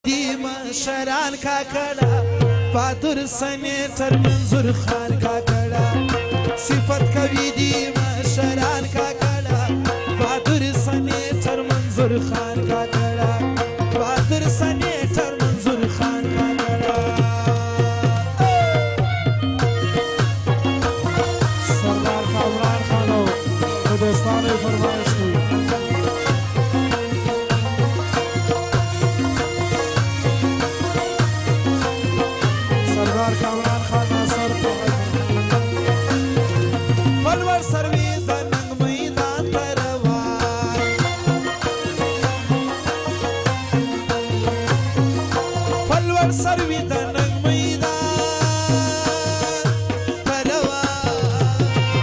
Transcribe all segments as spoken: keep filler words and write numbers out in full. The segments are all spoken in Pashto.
دی مشران کاکړه بهادر سنیټر منظور خان کاکړه صفت کوي دی مشران کاکړه بهادر سنیټر منظور خان کاکړه بهادر سنیټر منظور خان کاکړه سردار کامران خانو د دوستانو فرمایش دی سردار کامران خان ناصر پلور سروي د ننګ میدان ته روان پلور سروي د ننګ میدان ته روان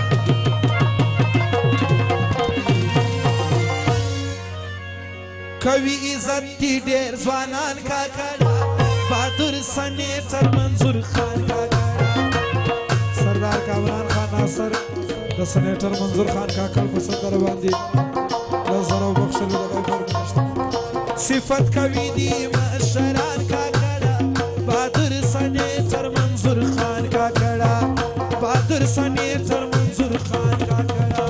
کوي عزت دي ډېر ځوانان کاکړه بهادر سنیټر منظور خان کاکړه سردار کامران خان ناصر د سنیټر منظور خان کاکړ په سندره باندې لس زره وبخښلو دغه فرمایش دی صفت کوي دی مشران کاکړه بهادر سنیټر منظور خان کاکړه بهادر سنیټر منظور خان کاکړه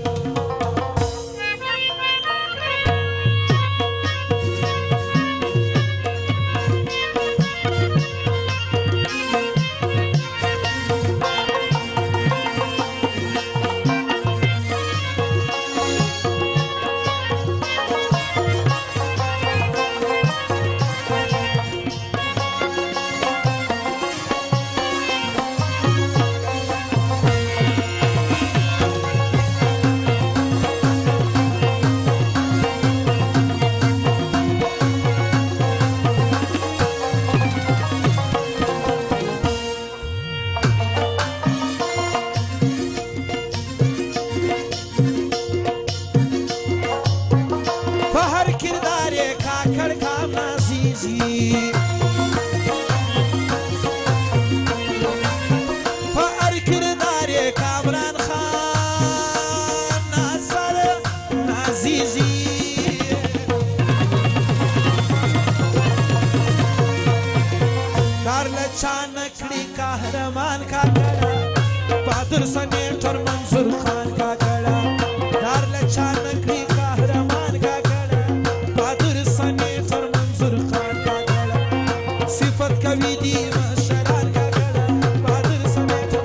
قهرمان کاکړه بهادر سنیټر منظور خان کاکړه دار له چا نه کړي قهرمان کاکړه بهادر سنیټر منظور خان کاکړه صفت کوي دی مشران کاکړه بهادر سنیټر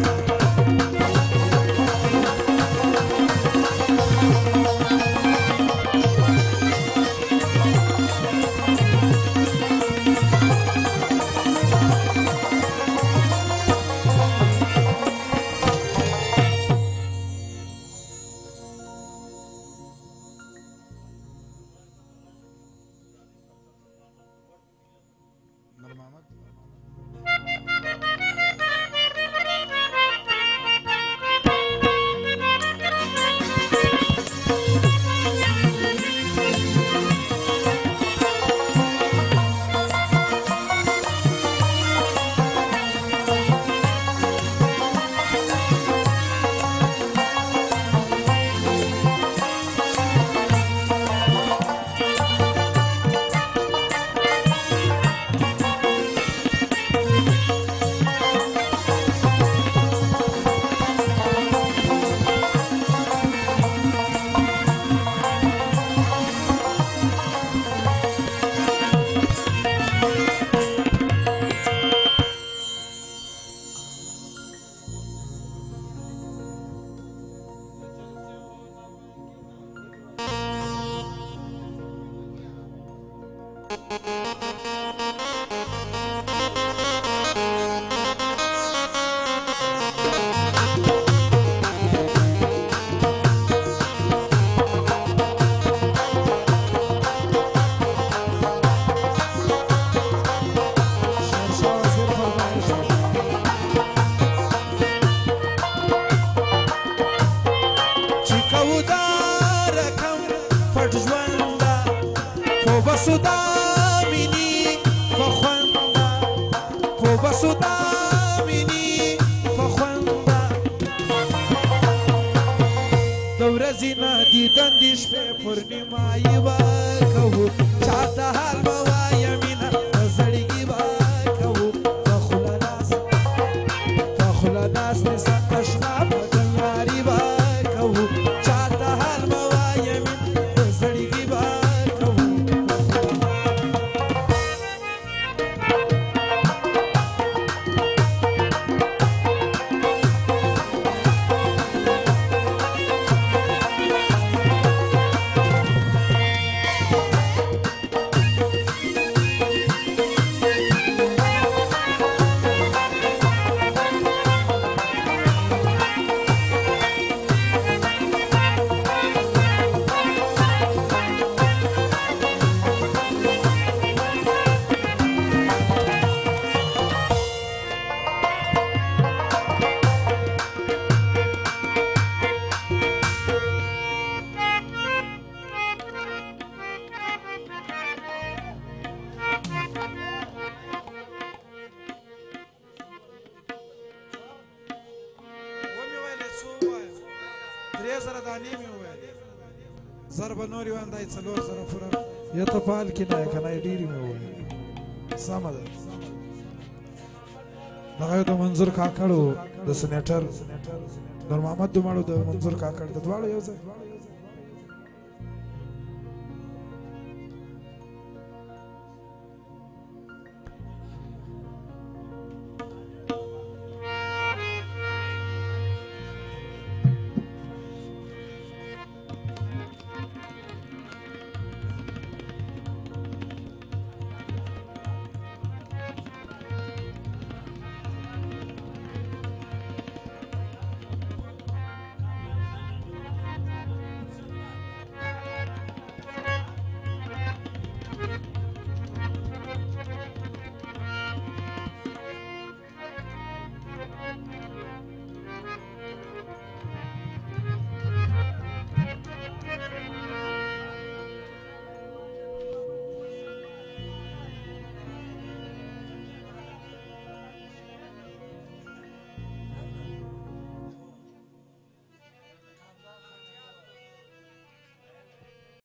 زینا دیدن دی شپه پورنیمایی و کوو چاته حال موایا مینا درې زره دانې مې وویلې زر به نورې واندای څلور زره پوره یا ته فعال کې نه یې که نه یې ډېرې مې وویلې سمه ده دغه یو د منظور کاکړ و د سنیټر نور محمد دوماړو د منظور کاکړ د دواړو یو ځای